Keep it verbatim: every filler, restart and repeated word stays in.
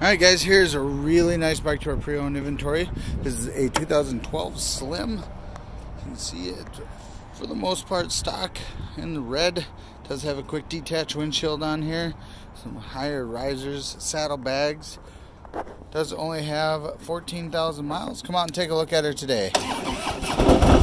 Alright guys, here's a really nice bike to our pre-owned inventory. This is a two thousand twelve Slim. You can see it for the most part stock in the red. It does have a quick detach windshield on here. Some higher risers, saddlebags. Does only have fourteen thousand miles. Come out and take a look at her today.